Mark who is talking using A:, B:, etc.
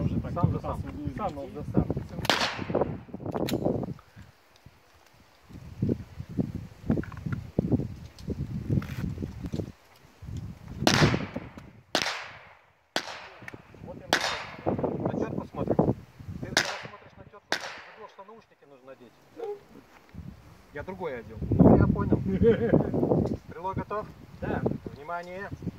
A: уже так.
B: Сам за сам. Сам за сам. Вот я на тетку смотрю. Ты когда смотришь на тетку, ты забыл, что наушники нужно надеть. Я другой одел. Ну, я понял. Стрелок готов?
A: Да.
B: Внимание.